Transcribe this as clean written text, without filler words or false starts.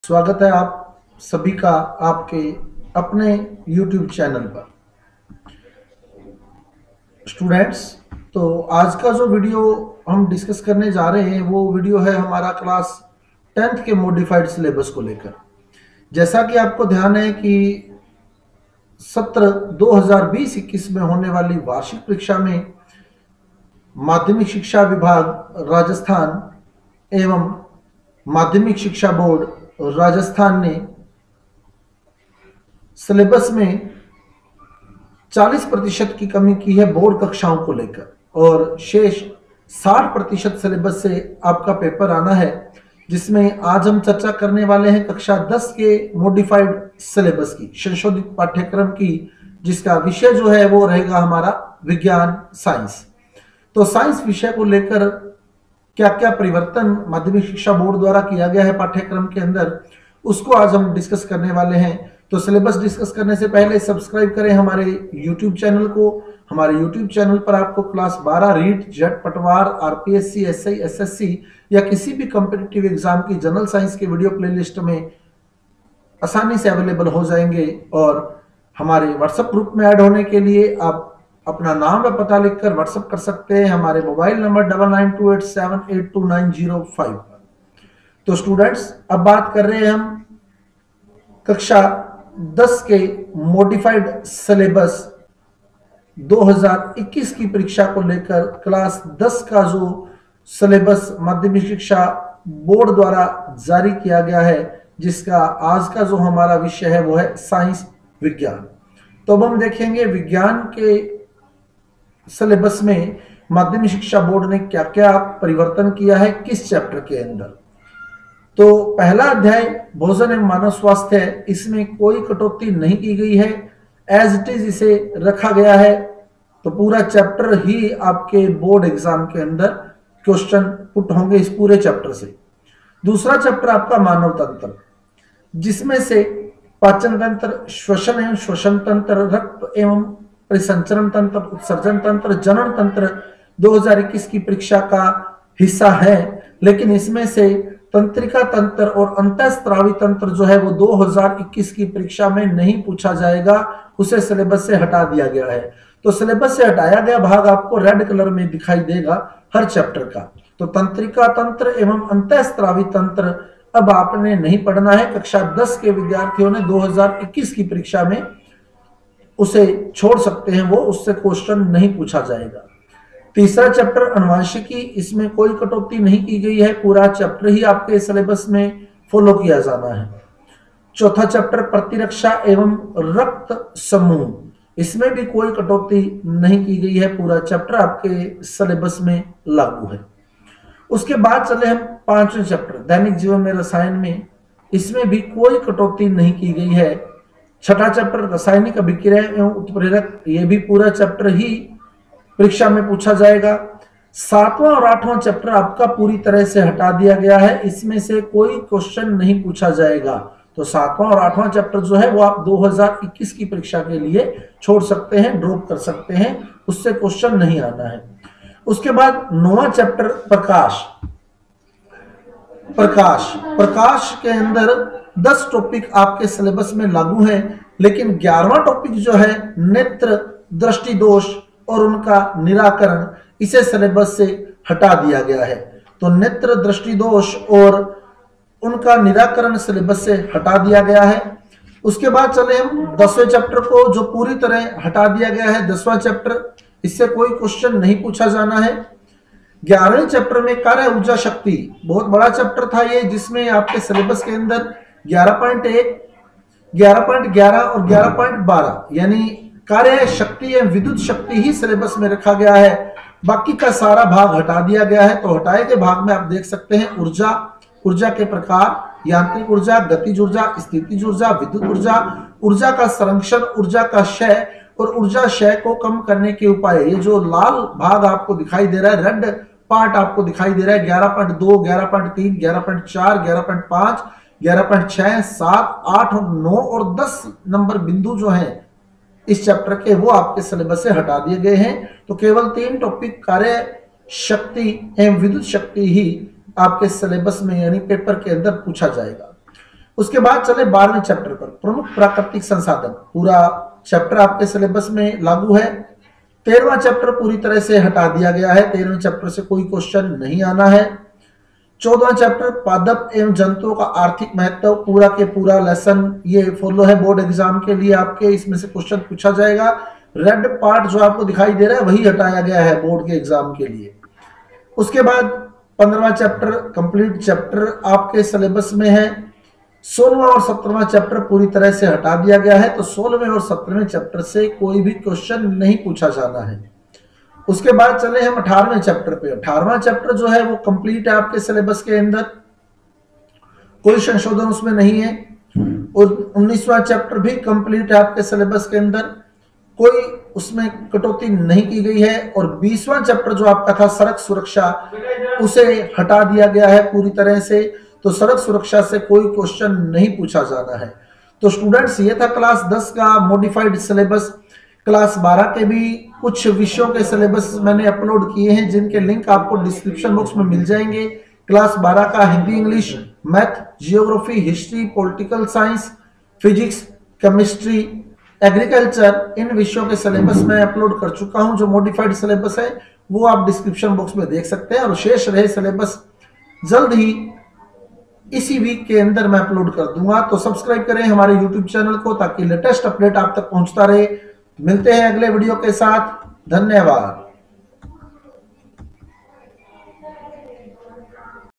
स्वागत है आप सभी का आपके अपने YouTube चैनल पर। स्टूडेंट्स, तो आज का जो वीडियो हम डिस्कस करने जा रहे हैं वो वीडियो है हमारा क्लास 10th के मॉडिफाइड सिलेबस को लेकर। जैसा कि आपको ध्यान है कि सत्र 2020-21 में होने वाली वार्षिक परीक्षा में माध्यमिक शिक्षा विभाग राजस्थान एवं माध्यमिक शिक्षा बोर्ड राजस्थान ने सिलेबस में 40% की कमी की है बोर्ड कक्षाओं को लेकर, और शेष 60% सिलेबस से आपका पेपर आना है, जिसमें आज हम चर्चा करने वाले हैं कक्षा 10 के मॉडिफाइड सिलेबस की, संशोधित पाठ्यक्रम की, जिसका विषय जो है वो रहेगा हमारा विज्ञान साइंस। तो साइंस विषय को लेकर क्या क्या परिवर्तन माध्यमिक शिक्षा बोर्ड द्वारा किया गया है पाठ्यक्रम के अंदर, उसको आज हम डिस्कस करने वाले हैं। तो सिलेबस डिस्कस करने से पहले सब्सक्राइब करें हमारे YouTube चैनल को। हमारे YouTube चैनल पर आपको क्लास 12 रीट, जेट, पटवार, आरपीएससी, एसआई, एसएससी या किसी भी कॉम्पिटिटिव एग्जाम की जनरल साइंस के वीडियो प्लेलिस्ट में आसानी से अवेलेबल हो जाएंगे। और हमारे व्हाट्सएप ग्रुप में ऐड होने के लिए आप अपना नाम व पता लिखकर व्हाट्सएप कर सकते हैं हमारे मोबाइल नंबर 9928782905 पर। तो स्टूडेंट्स, अब बात कर रहे हैं हम कक्षा 10 के मॉडिफाइड सिलेबस 2021 की परीक्षा को लेकर। क्लास 10 का जो सिलेबस माध्यमिक शिक्षा बोर्ड द्वारा जारी किया गया है, जिसका आज का जो हमारा विषय है वो है साइंस विज्ञान। तो अब हम देखेंगे विज्ञान के सिलेबस में माध्यमिक शिक्षा बोर्ड ने क्या क्या परिवर्तन किया है किस चैप्टर के अंदर। तो पहला अध्याय भोजन एवं मानव स्वास्थ्य है, इसमें कोई कटौती नहीं की गई है, एज इट इज इसे रखा गया है। तो पूरा चैप्टर ही आपके बोर्ड एग्जाम के अंदर क्वेश्चन पुट होंगे इस पूरे चैप्टर से। दूसरा चैप्टर आपका मानव तंत्र, जिसमें से पाचन तंत्र, श्वसन एवं श्वसन तंत्र, रक्त एवं परिसंचरण तंत्र, उत्सर्जन तंत्र, जनन तंत्र 2021 की परीक्षा का हिस्सा है। लेकिन इसमें से तंत्रिका तंत्र और अंतःस्रावी तंत्र जो है वो 2021 की परीक्षा में नहीं पूछा जाएगा, उसे सिलेबस से हटा दिया गया है। तो सिलेबस से हटाया गया भाग आपको रेड कलर में दिखाई देगा हर चैप्टर का। तो तंत्रिका तंत्र एवं अंतःस्रावी तंत्र अब आपने नहीं पढ़ना है। कक्षा 10 के विद्यार्थियों ने 2021 की परीक्षा में उसे छोड़ सकते हैं, वो उससे क्वेश्चन नहीं पूछा जाएगा। तीसरा चैप्टर अनुवांशिकी, इसमें कोई कटौती नहीं की गई है, पूरा चैप्टर ही आपके सिलेबस में फॉलो किया जाना है। चौथा चैप्टर प्रतिरक्षा एवं रक्त समूह, इसमें भी कोई कटौती नहीं की गई है, पूरा चैप्टर आपके सिलेबस में लागू है। उसके बाद चले हम पांचवें चैप्टर दैनिक जीवन में रसायन में, इसमें भी कोई कटौती नहीं की गई है। छठा चैप्टर रासायनिक अभिक्रिया एवं उत्प्रेरक, ये भी पूरा चैप्टर ही परीक्षा में पूछा जाएगा। सातवां और आठवां चैप्टर आपका पूरी तरह से हटा दिया गया है, इसमें से कोई क्वेश्चन नहीं पूछा जाएगा। तो सातवां और आठवां चैप्टर जो है वो आप 2021 की परीक्षा के लिए छोड़ सकते हैं, ड्रॉप कर सकते हैं, उससे क्वेश्चन नहीं आना है। उसके बाद नौवां चैप्टर प्रकाश। प्रकाश के अंदर 10 टॉपिक आपके सिलेबस में लागू हैं, लेकिन 11वां टॉपिक जो है नेत्र दृष्टि दोष और उनका निराकरण, इसे सिलेबस से हटा दिया गया है। तो नेत्र दृष्टि दोष और उनका निराकरण सिलेबस से हटा दिया गया है। उसके बाद चले हम 10वें चैप्टर को, जो पूरी तरह हटा दिया गया है। 10वां चैप्टर, इससे कोई क्वेश्चन नहीं पूछा जाना है। 11वें चैप्टर में कार्य ऊर्जा शक्ति, बहुत बड़ा चैप्टर था ये, जिसमें आपके सिलेबस के अंदर 11.1, 11.11 और 11.12 यानी कार्य शक्ति या विद्युत शक्ति ही सिलेबस में रखा गया है। बाकी का सारा भाग हटा दिया गया है। तो हटाए गए भाग में आप देख सकते हैं ऊर्जा, ऊर्जा के प्रकार, यांत्रिक ऊर्जा, गतिज ऊर्जा, स्थितिज ऊर्जा, विद्युत ऊर्जा, ऊर्जा का संरक्षण, ऊर्जा का क्षय और ऊर्जा क्षय को कम करने के उपाय। ये जो लाल भाग आपको दिखाई दे रहा है, रेड पार्ट आपको दिखाई दे रहा है, 11.2, 11.3, 11.4, 11.5, 11.6, 7, 8 और 9 और 10 नंबर बिंदु जो हैं इस चैप्टर के, वो आपके सिलेबस से हटा दिए गए हैं। तो केवल 3 टॉपिक कार्य शक्ति एवं विद्युत शक्ति ही आपके सिलेबस में यानी पेपर के अंदर पूछा जाएगा। उसके बाद चले 12वें चैप्टर पर, प्रमुख प्राकृतिक संसाधन। पूरा चैप्टर आपके सिलेबस में लागू है। 13वां चैप्टर पूरी तरह से हटा दिया गया है, 13वें चैप्टर से कोई क्वेश्चन नहीं आना है। 14वां चैप्टर पादप एवं जंतुओं का आर्थिक महत्व, पूरा के पूरा लेसन ये फॉलो है बोर्ड एग्जाम के लिए आपके, इसमें से क्वेश्चन पूछा जाएगा। रेड पार्ट जो आपको दिखाई दे रहा है वही हटाया गया है बोर्ड के एग्जाम के लिए। उसके बाद 15वां चैप्टर कंप्लीट चैप्टर आपके सिलेबस में है। 16वां और 17वां चैप्टर पूरी तरह से हटा दिया गया है, तो 16वें और 17वें चैप्टर से कोई भी क्वेश्चन नहीं पूछा जाना है। उसके बाद चले हम 18वें चैप्टर पे। 18वां चैप्टर जो है वो कंप्लीट है आपके सिलेबस के अंदर, कोई संशोधन उसमें नहीं है। और 19वां चैप्टर भी कंप्लीट है आपके सिलेबस के अंदर, कोई उसमें कटौती नहीं की गई है। और 20वां चैप्टर जो आपका था सड़क सुरक्षा, उसे हटा दिया गया है पूरी तरह से, तो सड़क सुरक्षा से कोई क्वेश्चन नहीं पूछा जाना है। तो स्टूडेंट्स ये था क्लास 10 का मॉडिफाइड सिलेबस। क्लास 12 के भी कुछ विषयों के सिलेबस मैंने अपलोड किए हैं, जिनके लिंक आपको डिस्क्रिप्शन बॉक्स में मिल जाएंगे। क्लास 12 का Hindi, English, math, geography, history, political science, physics, chemistry, agriculture, इन विषयों के सिलेबस मैं अपलोड कर चुका हूं। जो मॉडिफाइड सिलेबस है वो आप डिस्क्रिप्शन बॉक्स में देख सकते हैं, और शेष रहे सिलेबस जल्द ही इसी वीक के अंदर मैं अपलोड कर दूंगा। तो सब्सक्राइब करें हमारे यूट्यूब चैनल को, ताकि लेटेस्ट अपडेट आप तक पहुंचता रहे। मिलते हैं अगले वीडियो के साथ। धन्यवाद।